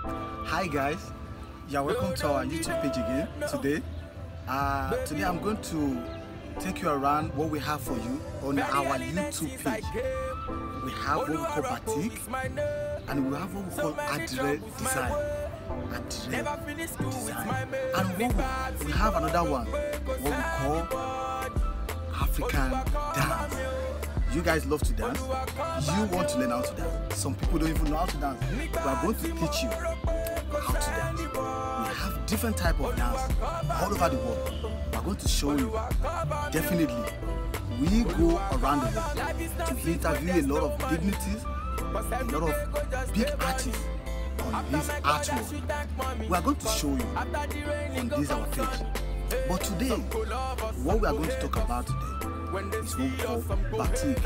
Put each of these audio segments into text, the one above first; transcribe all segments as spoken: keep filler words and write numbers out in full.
Hi guys, you're welcome to our YouTube page again. Today, uh, today I'm going to take you around what we have for you on our YouTube page. We have what we call Batik, and we have what we call Adire design. Adire design, and what we, we have another one, what we call African dance. You guys love to dance. You want to learn how to dance. Some people don't even know how to dance. We are going to teach you how to dance. We have different type of dance all over the world. We are going to show you. Definitely, we go around the world to interview a lot of dignitaries, a lot of big artists on this art world. We are going to show you on this our page. But today, what we are going to talk about today is what we call Batik.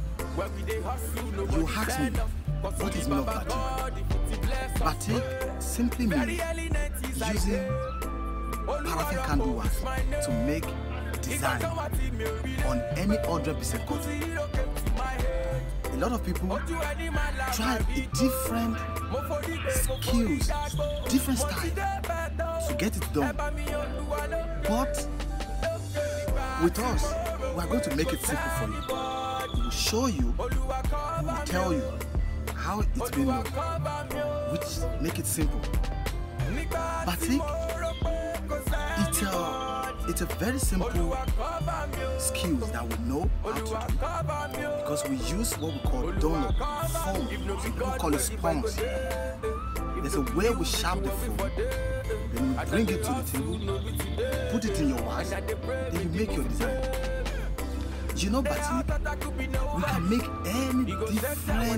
You ask me, what is meaning of Batik? Batik simply means using paraffin candle wax to make design on any one hundred percent cotton. A lot of people try a different skills, different style to get it done. But with us, we are going to make it simple for you. We will show you, we will tell you how it's been done, which make it simple. Batik, it's a, it's a very simple skills that we know how to do, because we use what we call donor, foam, some people call it sponge. There's a way we sharp the foam, then you bring it to the table, put it in your wax, then you make your design. You know, Batik, we can make any different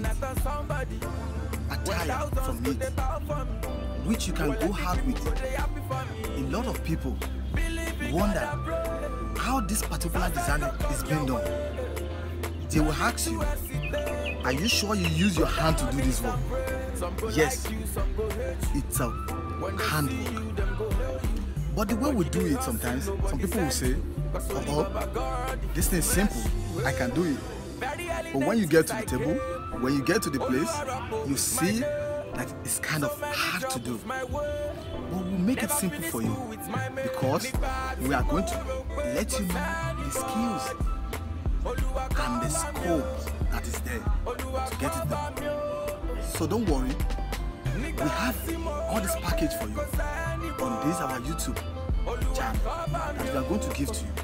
attire from it, which you can go hard with. A lot of people wonder how this particular design is being done. They will ask you, are you sure you use your hand to do this work? Yes, it's a handwork. But the way we do it sometimes, some people will say, oh, this thing is simple, I can do it. But when you get to the table, when you get to the place, you see that it's kind of hard to do. But we'll make it simple for you, because we are going to let you know the skills and the scope that is there to get it done. So don't worry, we have all this package for you on this our YouTube channel that we are going to give to you.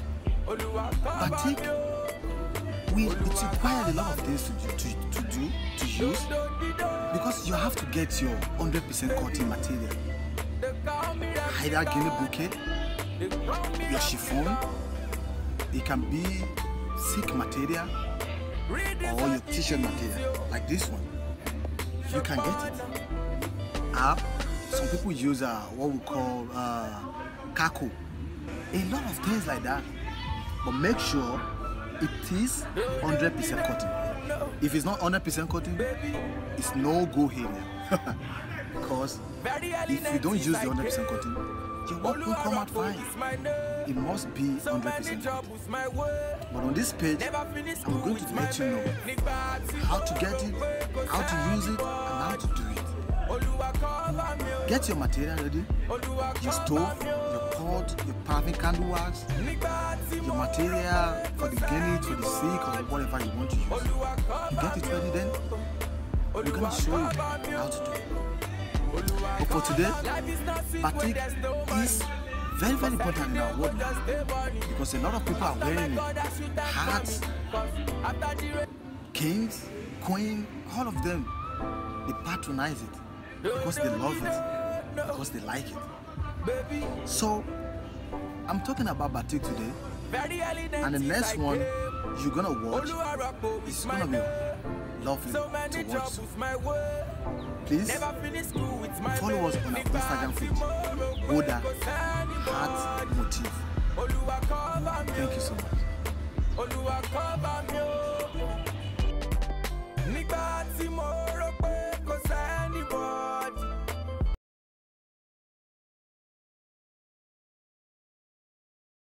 Batik, we, it requires a lot of things to, to, to do, to use, because you have to get your one hundred percent cotton material. Either Guinea bouquet, your chiffon, it can be silk material, or your t-shirt material, like this one. You can get it. Uh, some people use uh, what we call uh, kako. A lot of things like that. But make sure it is one hundred percent cotton. If it's not one hundred percent cotton, it's no go area. Because if you don't use the one hundred percent cotton, your work will come out fine. It must be one hundred percent cotton. But on this page, I'm going to let you know how to get it, how to use it, and how to do it. Get your material ready, your stove, your pot, your paraffin candle wax, your material for the guinea, for the silk, or whatever you want to use. You get it ready, then we're going to show you how to do it. But for today, Batik is very, very important in our world now, because a lot of people are wearing it. Hats, kings, queen, all of them, they patronize it because they love it, because they like it. So, I'm talking about Batik today, and the next one you're gonna watch is gonna be lovely to watch. So, please follow us on our Instagram page, Oda Heart Motif. Thank you so much.